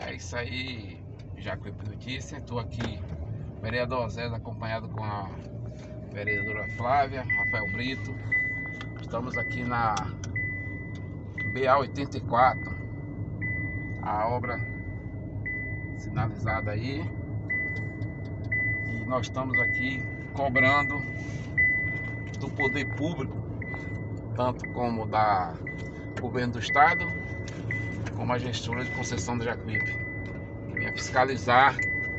É isso aí, Jacuípe Notícia. Estou aqui, vereador Zé, acompanhado com a vereadora Flávia, Rafael Brito. Estamos aqui na BA-84, a obra sinalizada aí. E nós estamos aqui cobrando do poder público, tanto como da governo do estado, como a gestora de concessão do Jacuípe, que venha fiscalizar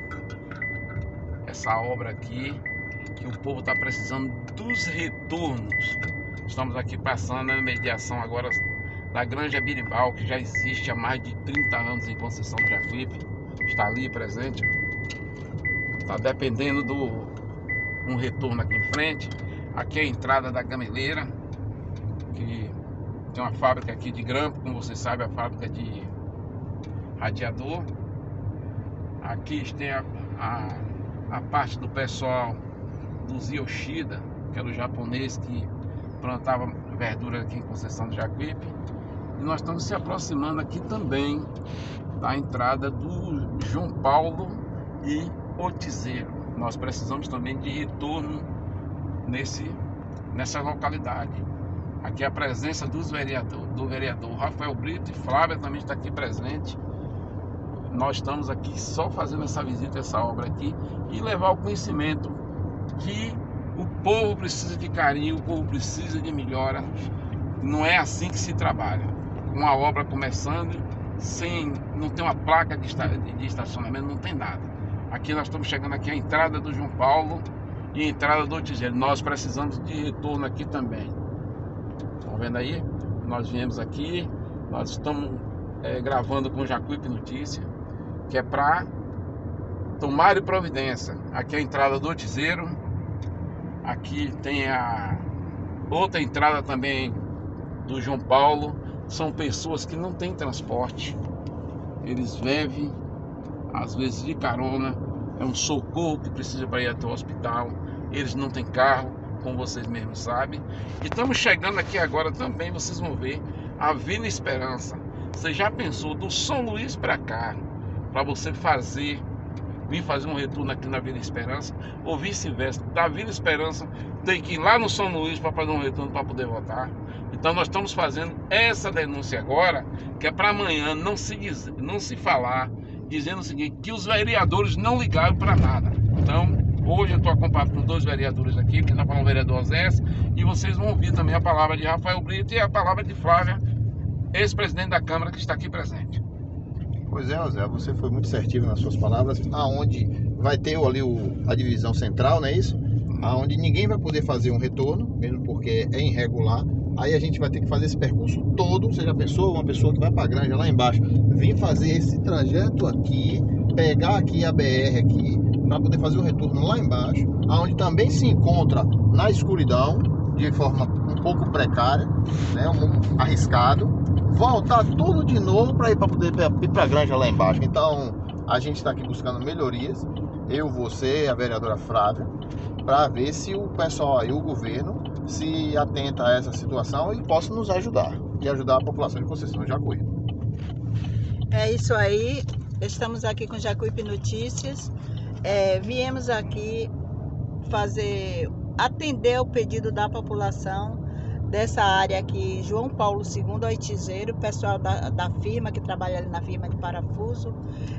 essa obra aqui, que o povo está precisando dos retornos. Estamos aqui passando a mediação agora da Granja Biribal, que já existe há mais de 30 anos em concessão do Jacuípe, está ali presente, está dependendo do um retorno aqui em frente. Aqui é a entrada da gameleira, que tem uma fábrica aqui de grampo, como vocês sabem, a fábrica de radiador. Aqui tem a parte do pessoal dos Yoshida, que era o japonês que plantava verdura aqui em concessão do Jacuípe. E nós estamos se aproximando aqui também da entrada do João Paulo e Otizeiro. Nós precisamos também de retorno nessa localidade. Aqui a presença do vereador Rafael Brito e Flávia também está aqui presente. Nós estamos aqui só fazendo essa visita, essa obra aqui, e levar o conhecimento que o povo precisa de carinho, o povo precisa de melhora. Não é assim que se trabalha. Uma obra começando, não tem uma placa de estacionamento, não tem nada. Aqui nós estamos chegando aqui à entrada do João Paulo e a entrada do Otizeiro. Nós precisamos de retorno aqui também. Estão vendo aí? Nós viemos aqui, nós estamos gravando com o Jacuípe Notícia, que é para tomar providência. Aqui é a entrada do Otizeiro. Aqui tem a outra entrada também do João Paulo. São pessoas que não têm transporte. Eles vivem, às vezes, de carona. É um socorro que precisa para ir até o hospital. Eles não têm carro, como vocês mesmos sabem. E estamos chegando aqui agora também, vocês vão ver, a Vila Esperança. Você já pensou do São Luís para cá, para você vir fazer um retorno aqui na Vila Esperança, ou vice-versa, da Vila Esperança tem que ir lá no São Luís para fazer um retorno para poder votar? Então nós estamos fazendo essa denúncia agora, que é para amanhã não se falar, dizendo o seguinte, que os vereadores não ligaram para nada. Então hoje eu estou acompanhado com dois vereadores aqui, que está falando o vereador Zé, e vocês vão ouvir também a palavra de Rafael Brito e a palavra de Flávia, ex-presidente da Câmara, que está aqui presente. Pois é, Zé, você foi muito assertivo nas suas palavras, aonde vai ter ali a divisão central, não é isso? Aonde ninguém vai poder fazer um retorno, mesmo porque é irregular. Aí a gente vai ter que fazer esse percurso todo. Você já pensou? Uma pessoa que vai para a granja lá embaixo, vir fazer esse trajeto aqui, pegar aqui a BR aqui, para poder fazer o retorno lá embaixo, aonde também se encontra na escuridão, de forma um pouco precária, né, arriscado, voltar tudo de novo para poder ir para a granja lá embaixo. Então a gente está aqui buscando melhorias, eu, você, a vereadora Flávia, para ver se o pessoal aí, o governo, se atenta a essa situação e possa nos ajudar e ajudar a população de Conceição de Jacuípe. É isso aí, estamos aqui com Jacuípe Notícias. Viemos aqui atender o pedido da população dessa área aqui, João Paulo II, Oitizeiro, pessoal da firma que trabalha ali na firma de parafuso.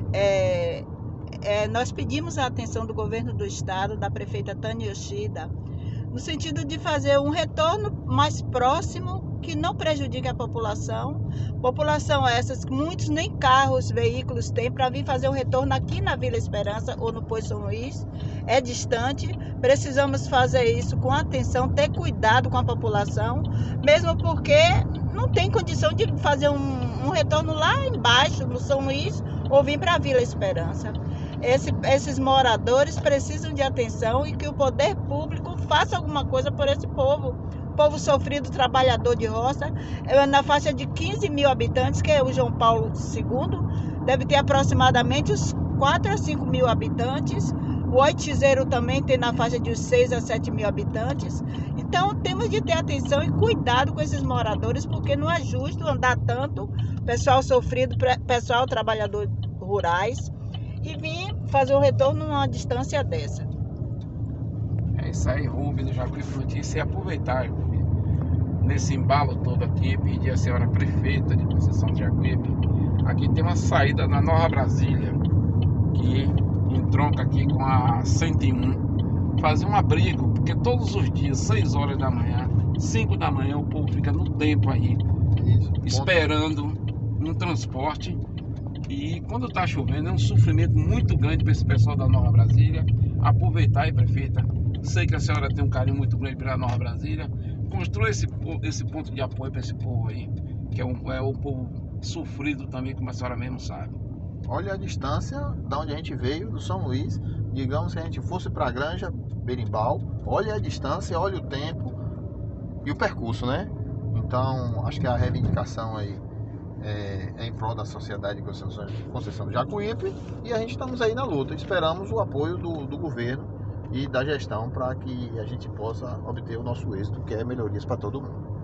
Nós pedimos a atenção do governo do estado, da prefeita Tânia Yoshida, no sentido de fazer um retorno mais próximo, que não prejudique a população. População essas que muitos nem carros, veículos têm para vir fazer o retorno aqui na Vila Esperança ou no Poço São Luís. É distante, precisamos fazer isso com atenção, ter cuidado com a população, mesmo porque não tem condição de fazer um retorno lá embaixo, no São Luís, ou vir para a Vila Esperança. Esses moradores precisam de atenção e que o poder público faça alguma coisa por esse povo. Povo sofrido, trabalhador de roça, na faixa de 15 mil habitantes, que é o João Paulo II, deve ter aproximadamente uns 4 a 5 mil habitantes. O Oitizeiro também tem na faixa de uns 6 a 7 mil habitantes. Então temos de ter atenção e cuidado com esses moradores, porque não é justo andar tanto, pessoal sofrido, pessoal trabalhador rurais e vim fazer o retorno numa distância dessa. É isso aí, Rubem do Jacuípe Notícias, e aproveitar, Rubem, nesse embalo todo aqui, pedir à senhora prefeita de Conceição do Jacuípe, aqui tem uma saída na Nova Brasília, que entronca aqui com a 101, fazer um abrigo, porque todos os dias, 6 horas da manhã, 5 da manhã, o povo fica no tempo aí, esperando um transporte, e quando está chovendo é um sofrimento muito grande para esse pessoal da Nova Brasília. Aproveitar aí, prefeita, sei que a senhora tem um carinho muito grande pela Nova Brasília, construa esse ponto de apoio para esse povo aí, que é um povo sofrido também, como a senhora mesmo sabe. Olha a distância da onde a gente veio, do São Luís. Digamos que a gente fosse para a Granja Berimbau, olha a distância, olha o tempo e o percurso, né? Então, acho que a reivindicação aí é em prol da sociedade de Conceição do Jacuípe, e a gente estamos aí na luta. Esperamos o apoio do governo e da gestão para que a gente possa obter o nosso êxito, que é melhorias para todo mundo.